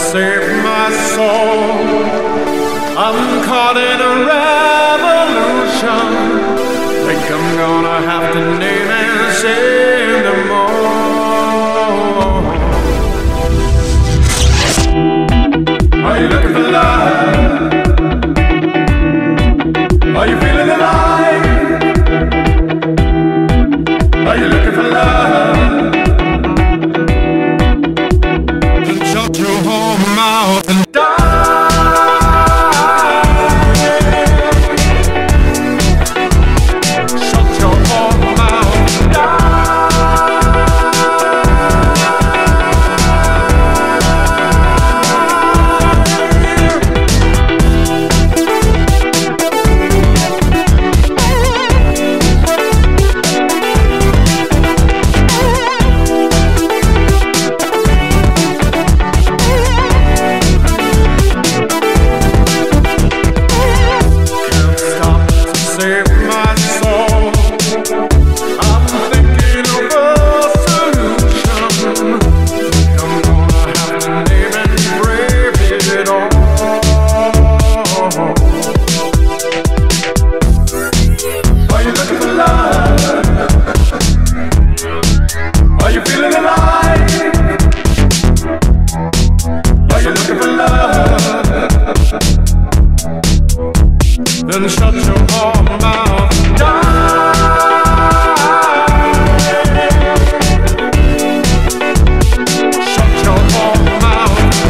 save my soul. I'm caught in a revolution. Think I'm gonna have to name and save them all. Are you looking for love? Are you feeling alive? Are you looking for love? Then shut your whole mouth and then shut your whole mouth and die. Shut your whole mouth and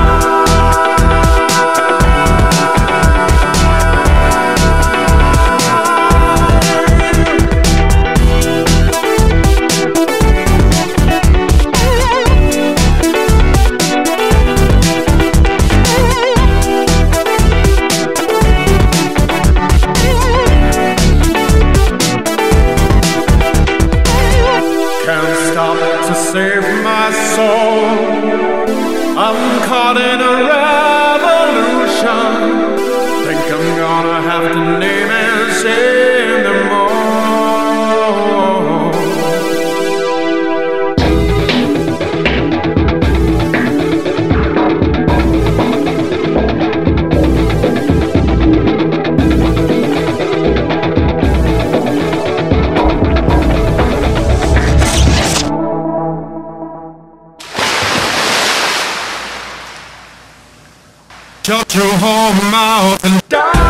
to save my soul. I'm caught in a revolution. Think I'm gonna have to name and save them all. Shut your whole mouth and die.